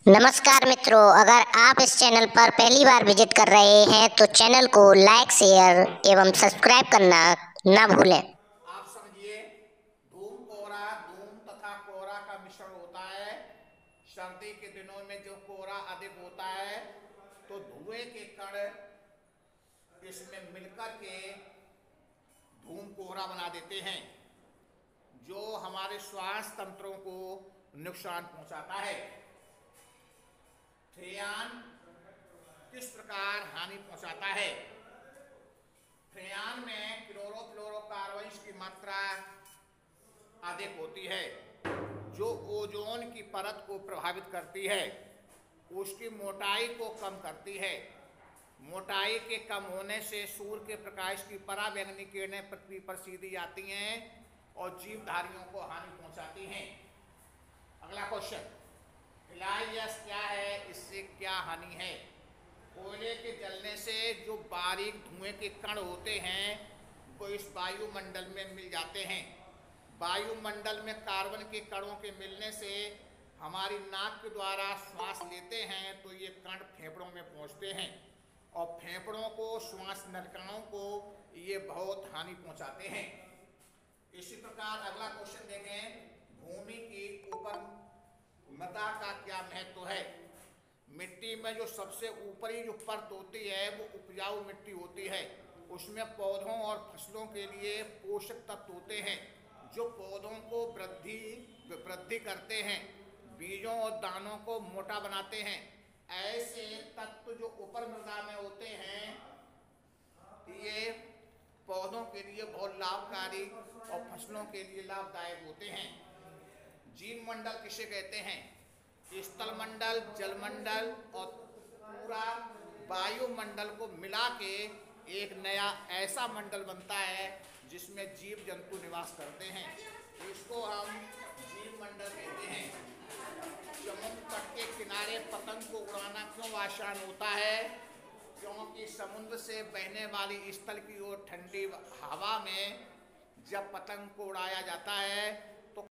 नमस्कार मित्रों, अगर आप इस चैनल पर पहली बार विजिट कर रहे हैं तो चैनल को लाइक, शेयर एवं सब्सक्राइब करना ना भूलें। आप समझिए, धूम कोहरा धूम तथा कोहरा का मिश्रण होता है। सर्दी के दिनों में जो कोहरा अधिक होता है तो धुएं के कण इसमें मिलकर के धूम कोहरा बना देते हैं, जो हमारे श्वास तंत्रों को नुकसान पहुंचाता है। फ्रेयान किस प्रकार हानि पहुंचाता है? फ्रेयान में क्लोरोफ्लोरोकार्बन्स की मात्रा अधिक होती है, जो ओजोन की परत को प्रभावित करती है, उसकी मोटाई को कम करती है। मोटाई के कम होने से सूर्य के प्रकाश की पराबैंगनी किरणें पृथ्वी पर सीधी आती हैं और जीवधारियों को हानि पहुंचाती हैं। अगला क्वेश्चन, हिलाइयस क्या है, इससे क्या हानि है? कोयले के जलने से जो बारीक धुएं के कण होते हैं वो इस वायुमंडल में मिल जाते हैं। वायुमंडल में कार्बन के कणों के मिलने से हमारी नाक के द्वारा श्वास लेते हैं तो ये कण फेफड़ों में पहुंचते हैं और फेफड़ों को, श्वास नलिकाओं को ये बहुत हानि पहुंचाते हैं। इसी प्रकार अगला क्वेश्चन देखें, भूमि की ऊपर मृदा का क्या महत्व है? मिट्टी में जो सबसे ऊपरी जो परत होती है वो उपजाऊ मिट्टी होती है। उसमें पौधों और फसलों के लिए पोषक तत्व होते हैं जो पौधों को वृद्धि करते हैं, बीजों और दानों को मोटा बनाते हैं। ऐसे तत्व जो ऊपर मृदा में होते हैं ये पौधों के लिए बहुत लाभकारी और फसलों के लिए लाभदायक होते हैं। जीव मंडल किसे कहते हैं? स्थल मंडल, जलमंडल और पूरा वायुमंडल को मिला के एक नया ऐसा मंडल बनता है जिसमें जीव जंतु निवास करते हैं। इसको हम जीव मंडल कहते हैं। समुद्र तट के किनारे पतंग को उड़ाना क्यों आसान होता है? क्योंकि समुद्र से बहने वाली स्थल की ओर ठंडी हवा में जब पतंग को उड़ाया जाता है